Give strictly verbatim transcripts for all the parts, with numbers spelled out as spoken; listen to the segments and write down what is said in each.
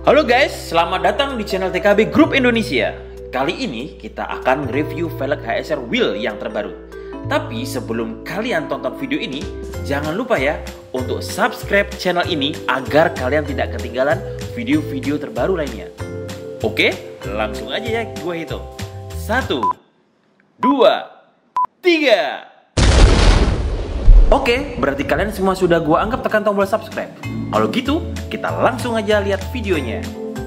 Halo guys, selamat datang di channel T K B Group Indonesia. Kali ini kita akan review velg H S R wheel yang terbaru. Tapi sebelum kalian tonton video ini, jangan lupa ya untuk subscribe channel ini agar kalian tidak ketinggalan video-video terbaru lainnya. Oke, langsung aja ya gue hitung. Satu, dua, tiga. Oke, berarti kalian semua sudah gue anggap tekan tombol subscribe. Kalau gitu, kita langsung aja lihat videonya.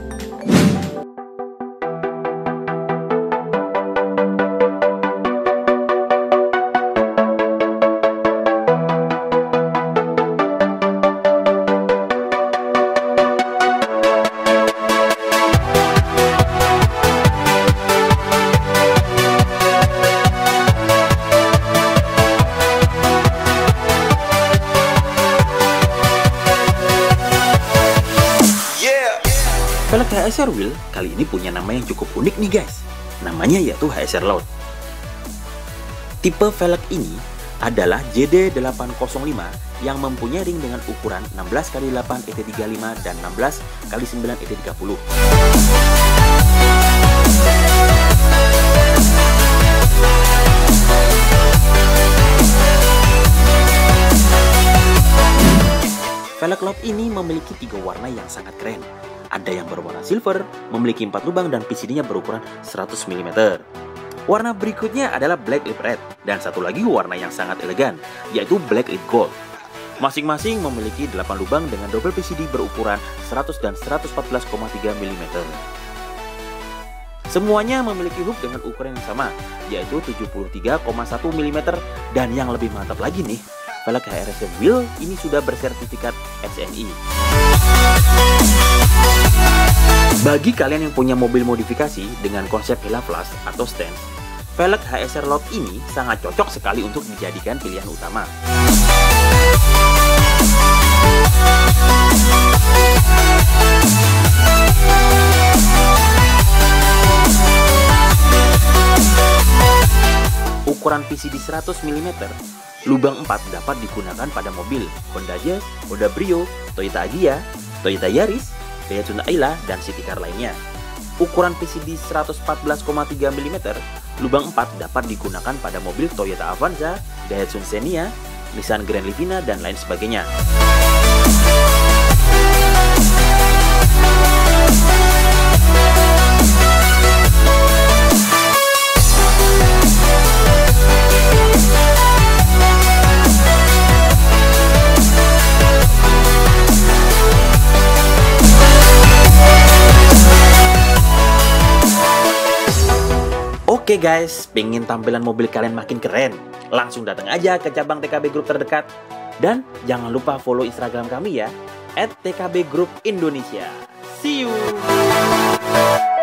Velg H S R wheel kali ini punya nama yang cukup unik nih guys. Namanya yaitu H S R Loud. Tipe velg ini adalah J D delapan nol lima yang mempunyai ring dengan ukuran enam belas kali delapan E T tiga puluh lima dan enam belas kali sembilan E T tiga puluh. Velg Loud ini memiliki tiga warna yang sangat keren. Ada yang berwarna silver, memiliki empat lubang dan P C D-nya berukuran seratus milimeter. Warna berikutnya adalah Black Lip Red, dan satu lagi warna yang sangat elegan, yaitu Black Lip Gold. Masing-masing memiliki delapan lubang dengan double P C D berukuran seratus dan seratus empat belas koma tiga milimeter. Semuanya memiliki hook dengan ukuran yang sama, yaitu tujuh puluh tiga koma satu milimeter, dan yang lebih mantap lagi nih, velg H S R wheel ini sudah bersertifikat S N I. Bagi kalian yang punya mobil modifikasi dengan konsep Hella Flash atau stance, velg H S R Loud ini sangat cocok sekali untuk dijadikan pilihan utama. Ukuran P C D seratus milimeter, lubang empat dapat digunakan pada mobil Honda Jazz, Honda Brio, Toyota Agya, Toyota Yaris, Daihatsu Ayla, dan city car lainnya. Ukuran P C D seratus empat belas koma tiga milimeter, lubang empat dapat digunakan pada mobil Toyota Avanza, Daihatsu Xenia, Nissan Grand Livina, dan lain sebagainya. Oke guys, pengen tampilan mobil kalian makin keren? Langsung datang aja ke cabang T K B Group terdekat. Dan jangan lupa follow Instagram kami ya, at T K B Group Indonesia. See you!